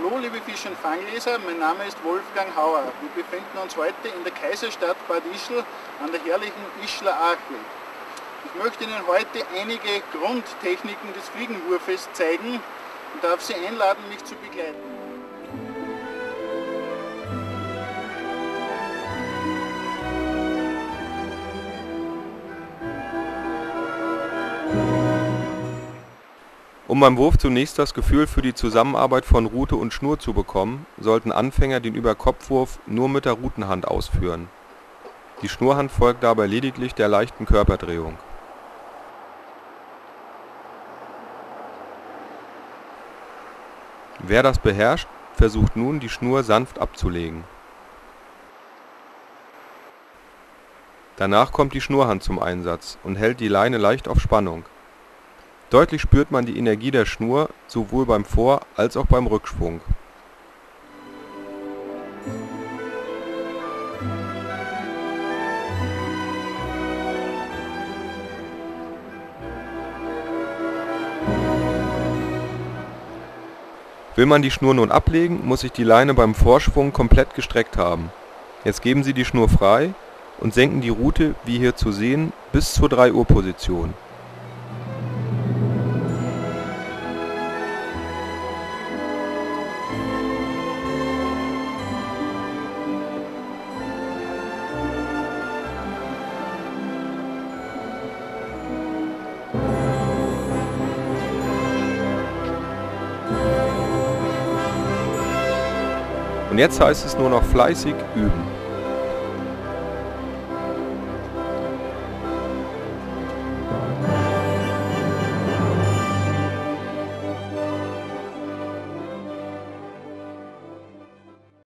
Hallo liebe Fisch- und Fangleser, mein Name ist Wolfgang Hauer. Wir befinden uns heute in der Kaiserstadt Bad Ischl an der herrlichen Ischler Arche. Ich möchte Ihnen heute einige Grundtechniken des Fliegenwurfes zeigen und darf Sie einladen, mich zu begleiten. Um beim Wurf zunächst das Gefühl für die Zusammenarbeit von Rute und Schnur zu bekommen, sollten Anfänger den Überkopfwurf nur mit der Rutenhand ausführen. Die Schnurhand folgt dabei lediglich der leichten Körperdrehung. Wer das beherrscht, versucht nun, die Schnur sanft abzulegen. Danach kommt die Schnurhand zum Einsatz und hält die Leine leicht auf Spannung. Deutlich spürt man die Energie der Schnur, sowohl beim Vor- als auch beim Rückschwung. Will man die Schnur nun ablegen, muss sich die Leine beim Vorschwung komplett gestreckt haben. Jetzt geben Sie die Schnur frei und senken die Rute, wie hier zu sehen, bis zur 3-Uhr-Position. Und jetzt heißt es nur noch fleißig üben.